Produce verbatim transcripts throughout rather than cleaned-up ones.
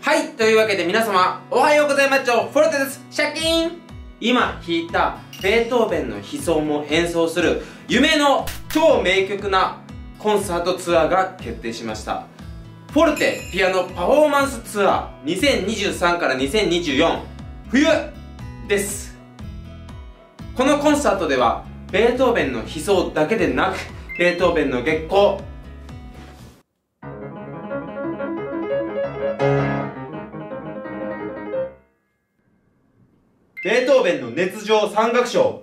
はい、というわけで皆様、おはようございます。フォルテです。シャキーン。今弾いたベートーベンの悲愴も演奏する夢の超名曲なコンサートツアーが決定しました。フォルテピアノパフォーマンスツアーにせんにじゅうさんからにせんにじゅうよん冬です。このコンサートではベートーベンの悲愴だけでなく、ベートーベンの月光、ベートーベンの熱情三楽章、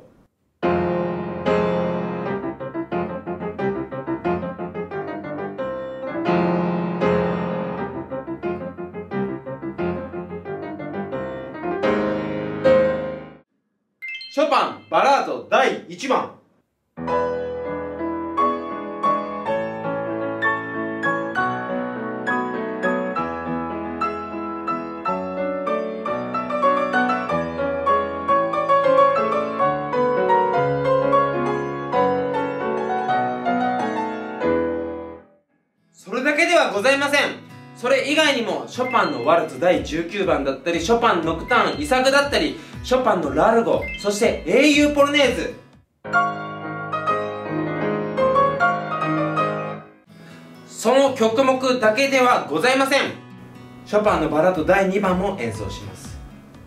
ショパンバラードだいいちばん、それだけではございません。それ以外にもショパンのワルツだいじゅうきゅうばんだったり、ショパンノクターンイサグだったり、ショパンのラルゴ、そして英雄ポルネーズ、その曲目だけではございません。ショパンのバラードだいにばんも演奏します。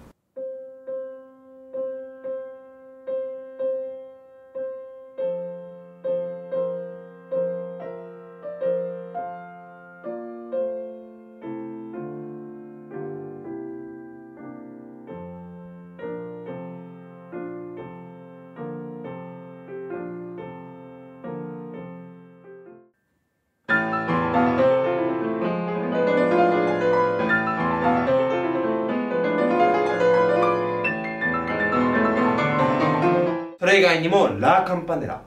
それ以外にもラーカンパネラ、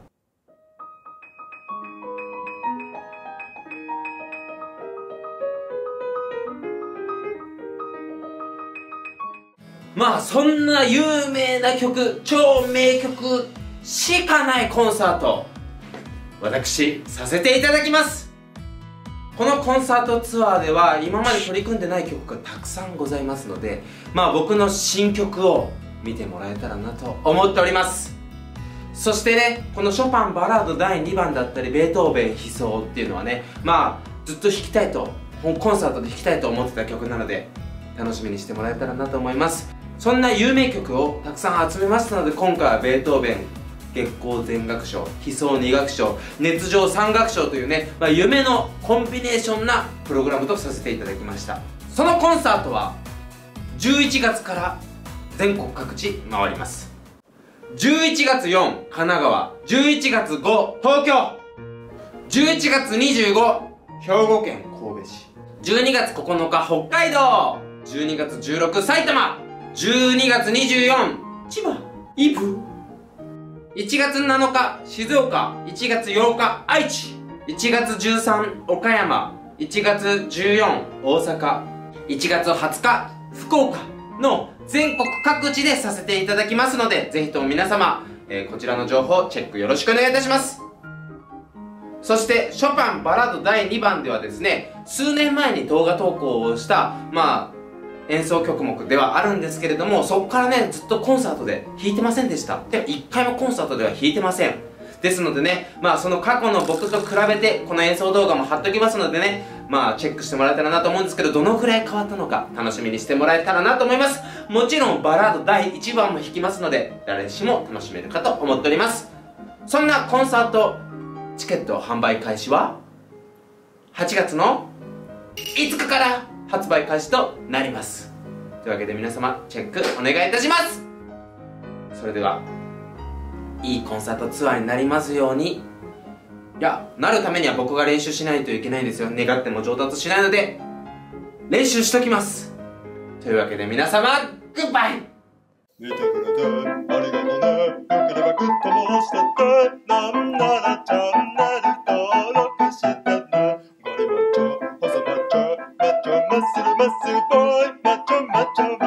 まあそんな有名な曲、超名曲しかないコンサート、私させていただきます。このコンサートツアーでは今まで取り組んでない曲がたくさんございますので、まあ僕の新曲を見てもらえたらなと思っております。そしてね、このショパンバラードだいにばんだったりベートーベン悲愴っていうのはね、まあずっと弾きたいと、コンサートで弾きたいと思ってた曲なので楽しみにしてもらえたらなと思います。そんな有名曲をたくさん集めましたので、今回はベートーベン月光全楽章、悲愴に楽章、熱情三楽章というね、まあ、夢のコンビネーションなプログラムとさせていただきました。そのコンサートはじゅういちがつから全国各地回ります。じゅういちがつよん、神奈川、じゅういちがつご、東京、じゅういちがつにじゅうご、兵庫県神戸市、じゅうにがつここのか北海道、じゅうにがつじゅうろく埼玉、じゅうにがつにじゅうよん千葉、イブ、いちがつなのか静岡、いちがつようか愛知、いちがつじゅうさん岡山、いちがつじゅうよん大阪、いちがつはつか福岡の全国各地でさせていただきますので、ぜひとも皆様、えー、こちらの情報チェックよろしくお願いいたします。そしてショパンバラードだいにばんではですね、数年前に動画投稿をしたまあ演奏曲目ではあるんですけれども、そこからねずっとコンサートで弾いてませんでした。でいっかいもコンサートでは弾いてません。ですのでね、まあその過去の僕と比べてこの演奏動画も貼っときますのでね、まあチェックしてもらえたらなと思うんですけど、どのくらい変わったのか楽しみにしてもらえたらなと思います。もちろんバラードだいいちばんも弾きますので、誰しも楽しめるかと思っております。そんなコンサートチケット販売開始ははちがつのいつかから発売開始となります。というわけで皆様チェックお願いいたします。それではいいコンサートツアーになりますように。いや、なるためには僕が練習しないといけないんですよ。願っても上達しないので練習しときます。というわけで皆様グッバイ。 見てくれてありがとうね。よければグッドもしてって、なんならチャンネル登録してね。ガリマッチョ、細マッチョ、マッチョマッスルマッスルボーイ、マッチョマッチョ